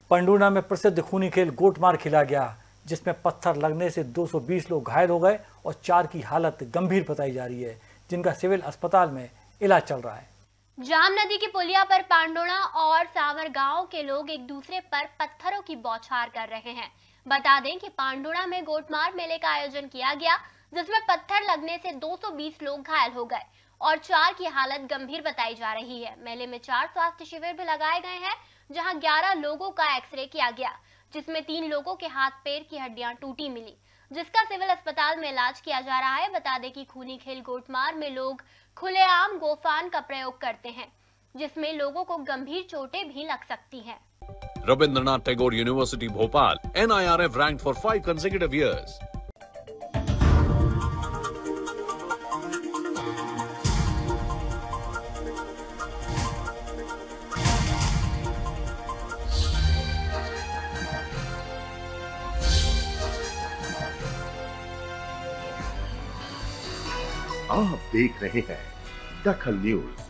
पंडूना में प्रसिद्ध खूनी खेल गोटमार खेला गया, जिसमें पत्थर लगने से 220 लोग घायल हो गए और 4 की हालत गंभीर बताई जा रही है, जिनका सिविल अस्पताल में इलाज चल रहा है। जाम नदी की पुलिया पर पांडोना और सावर गांव के लोग एक दूसरे पर पत्थरों की बौछार कर रहे हैं। बता दें कि पांडोना में गोटमार मेले का आयोजन किया गया, जिसमें पत्थर लगने से 220 लोग घायल हो गए और 4 की हालत गंभीर बताई जा रही है। मेले में 4 स्वास्थ्य शिविर भी लगाए गए हैं, जहां 11 लोगों का एक्सरे किया गया, जिसमें 3 लोगों के हाथ पैर की हड्डियां टूटी मिली, जिसका सिविल अस्पताल में इलाज किया जा रहा है। बता दें कि खूनी खेल गोटमार में लोग खुलेआम गोफान का प्रयोग करते हैं, जिसमें लोगों को गंभीर चोटें भी लग सकती हैं। Rabindranath Tagore University, Bhopal, NIRF ranked for 5 consecutive years. आप देख रहे हैं दखल न्यूज।